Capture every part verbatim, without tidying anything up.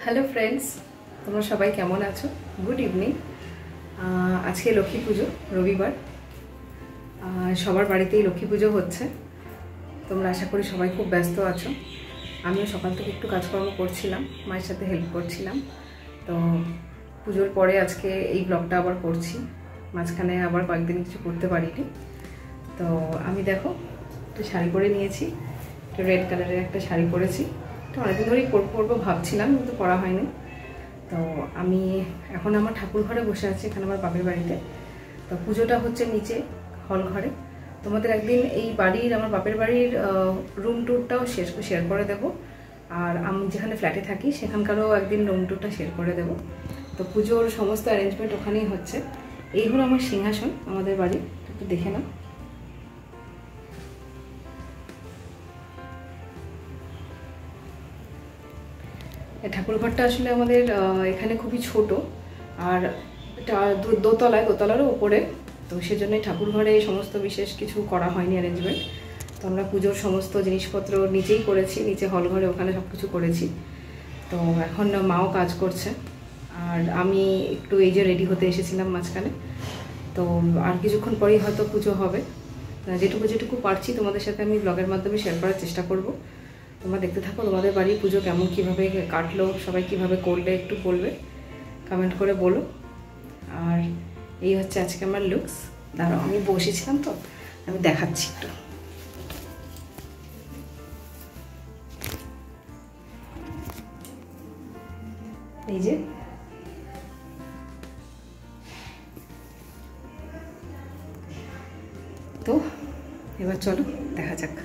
Hello friends তোমরা সবাই কেমন আছো গুড ইভিনিং আজকে লক্ষ্মী পুজো রবিবার সবার বাড়িতেই লক্ষ্মী পুজো হচ্ছে তোমরা আশা করি সবাই খুব ব্যস্ত আছো আমিও সকাল থেকে একটু কাজকর্ম করছিলাম মায়ের সাথে হেল্প করছিলাম তো পুজোর পরে আজকে এই ব্লগটা আবার করছি মাঝখানে আবার কয়েকদিন কিছু করতে পারিনি তো আমি দেখো একটু শাড়ি পরে নিয়েছি একটু রেড কালারের একটা শাড়ি পরেছি তো অনেকদিন ধরেই পরবো পরবো ভাবছিলাম কিন্তু পরা হয়নি তো আমি এখন আমার ঠাকুর ঘরে বসে আছি এখানে আমার বাপের বাড়িতে তো পুজোটা হচ্ছে নিচে হল ঘরে তোমাদের একদিন এই বাড়ির আমার বাপের বাড়ির রুম ট্যুরটাও শেষ শেয়ার করে দেবো আর আমি যেখানে ফ্ল্যাটে থাকি সেখানকারও একদিন রুম ট্যুরটা শেয়ার করে দেবো তো পুজোর সমস্ত অ্যারেঞ্জমেন্ট ওখানেই হচ্ছে এই হলো আমার সিংহাসন আমাদের বাড়ি একটু দেখে নাও ঠাকুর ঘরটা আসলে আমাদের এখানে খুবই ছোট আর এটা দোতলায় দোতলারও উপরে তো সেজন্যই ঠাকুর ঘরে সমস্ত বিশেষ কিছু করা হয়নি অ্যারেঞ্জমেন্ট তো আমরা পুজোর সমস্ত জিনিসপত্র নিচেই করেছি নিচে হল ঘরে ওখানে সব কিছু করেছি তো এখন মাও কাজ করছে আর আমি একটু এই যে রেডি হতে এসেছিলাম মাঝখানে তো আর কিছুক্ষণ পরেই হয়তো পুজো হবে যেটুকু যেটুকু পারছি তোমাদের সাথে আমি ব্লগের মাধ্যমে শেয়ার করার চেষ্টা করব তোমরা দেখতে থাকো তোমাদের বাড়ির পুজো কেমন কীভাবে কাটলো সবাই কীভাবে করলে একটু বলবে কমেন্ট করে বলো আর এই হচ্ছে আজকে আমার লুকস দাঁড়াও আমি বসেছিলাম তো আমি দেখাচ্ছি একটু এই যে তো এবার চলো দেখা যাক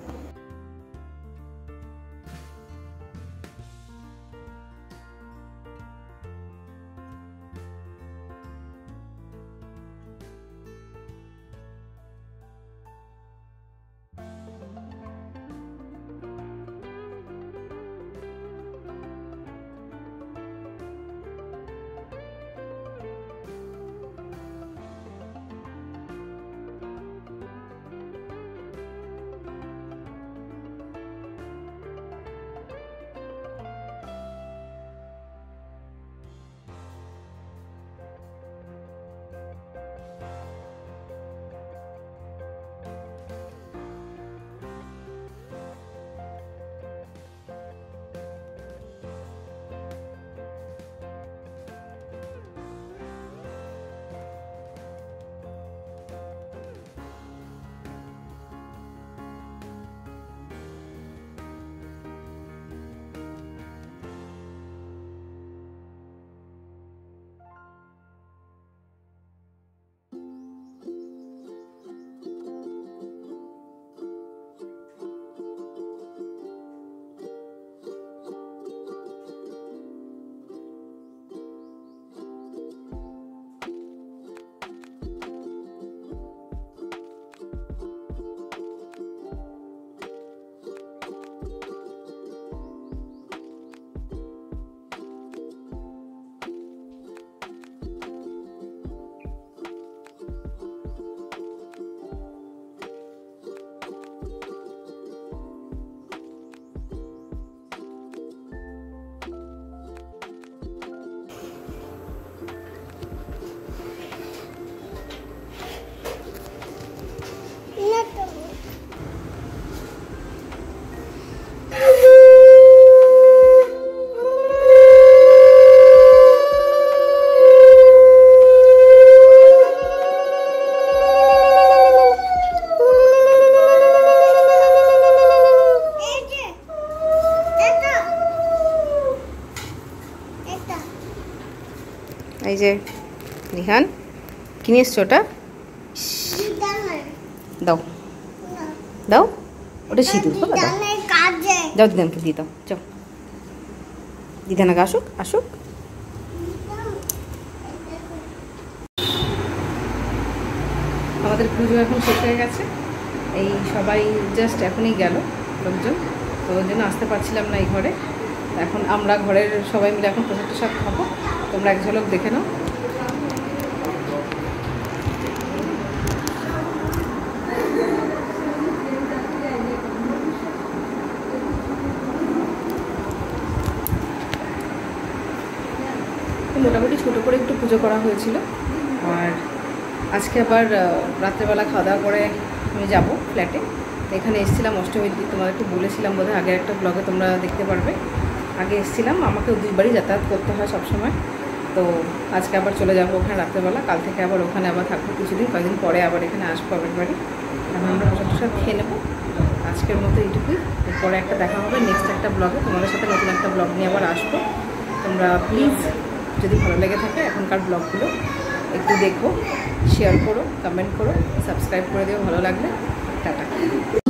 এই যে নিহান কি নিয়ে এসছো ওটা দাও দাও ওটা সিঁদুর দাও যাও দিদানকে দিয়ে দাও যাও দিদানাকে আসুক আসুক আমাদের পুজো এখন শেষ হয়ে গেছে এই সবাই জাস্ট এখনই গেল লোকজন তো ওই জন্য আসতে পারছিলাম না এই ঘরে এখন আমরা ঘরের সবাই মিলে এখন প্রসাদ টসাদ খাবো তোমরা এক ঝলক দেখে নাও মোটামুটি ছোটো করে একটু পুজো করা হয়েছিল। আর আজকে আবার রাত্রেবেলা খাওয়া দাওয়া করে আমি যাবো ফ্ল্যাটে। তো এখানে এসেছিলাম অষ্টমীর দিন, তোমাদেরকে বলেছিলাম বোধহয় আগের একটা ব্লগে, তোমরা দেখতে পারবে। আগে এসেছিলাম, আমাকেও দুইবারই যাতায়াত করতে হয় সবসময়। তো আজকে আবার চলে যাবো ওখানে রাত্রেবেলা, কাল থেকে আবার ওখানে আবার থাকবো কিছুদিন, কয়েকদিন পরে আবার এখানে আসবো আবার বাড়ি। এখন আমরা প্রসাদ প্রসাদ খেয়ে নেবো। আজকের মতো এইটুকুই, এরপরে একটা দেখা হবে নেক্সট একটা ব্লগে, তোমাদের সাথে নতুন একটা ব্লগ নিয়ে আবার আসবো। তোমরা প্লিজ যদি ভালো লেগে থাকে এখনকার ব্লগগুলো একটু দেখো, শেয়ার করো, কমেন্ট করো, সাবস্ক্রাইব করে দিও ভালো লাগলে। টাটা।